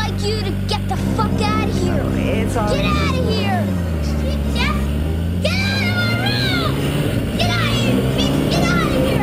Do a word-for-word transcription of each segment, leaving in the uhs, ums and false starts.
like you to get the fuck out of here. It's all Get out of here. Jeff, get out of my room. Get out of here, kid. Get out of here.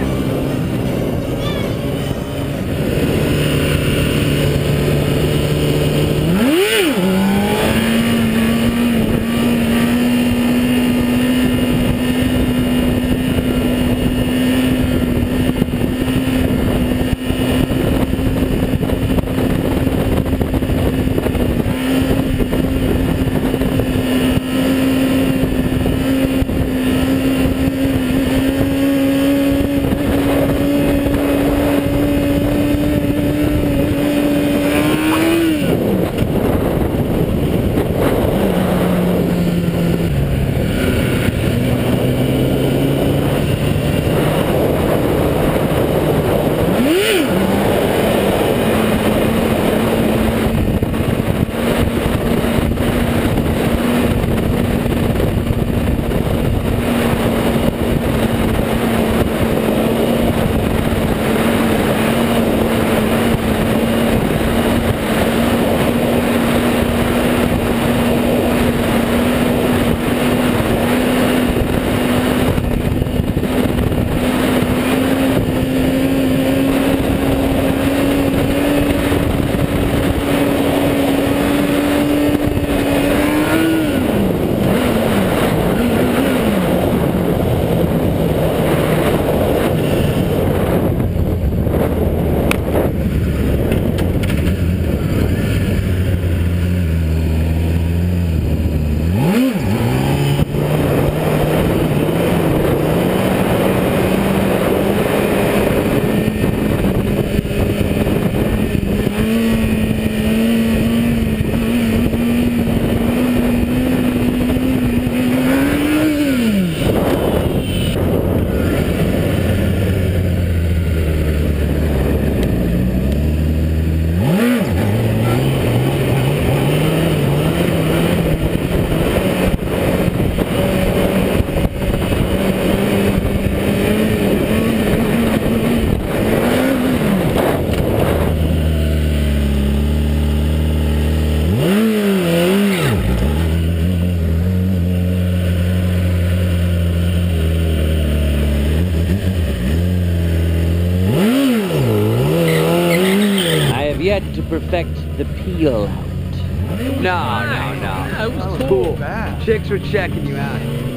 To perfect the peel out. No, no, no. That was That was cool. cool. Bad. Chicks were checking you out.